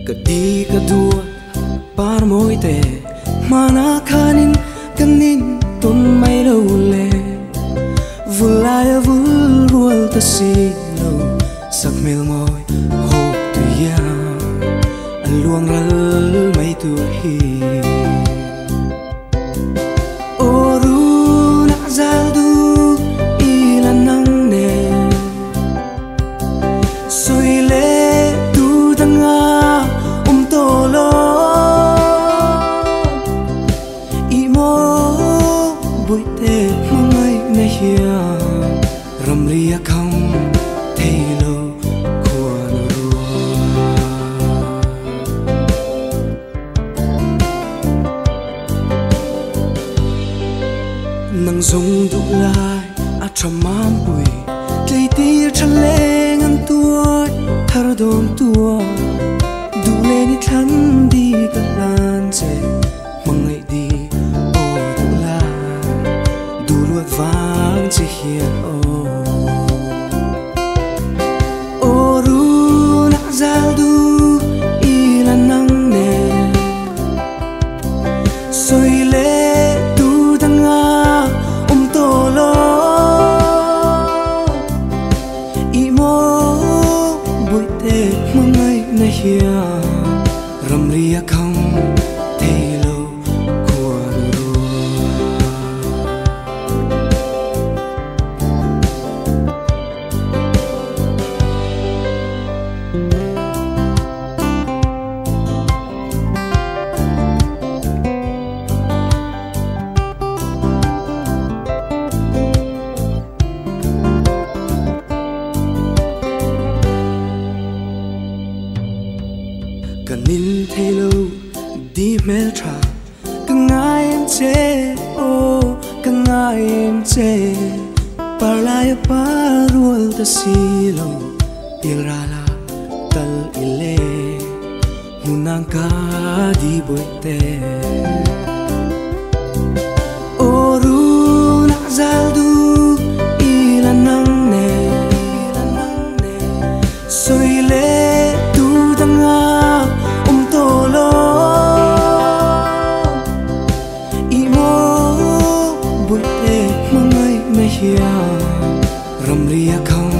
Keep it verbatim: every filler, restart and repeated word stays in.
Kadi kadua par moite mana kanin kanin ton mai lo le vulaya vul rual ta si lo sak mel moi hop tu ya luang ral mai tu hi oru na zal du ilan nang ne soi le tu tanga um to lo imo bui te mangai na hia ram ria kham thei lo khuan ru nang zong du lai a tramam bui tei tir chan leng an tua thar dom tua du le ni than di ka lan che mangai di o du la du luat vang che hian o o ru na zal du ilan nang ne soi le tu tanga um to lo imo bui te mangai na hia ram ria kham thei lo khuan ru kanin thei lo di mel tra ka ngai em che o ka ngai em che par lai pa rual ta si lo il ra la tal ile munang ka di boy te o ru na zal du ilan nang ne soi le tu tanga um to lo imo bui te mangai na hia ram ria kham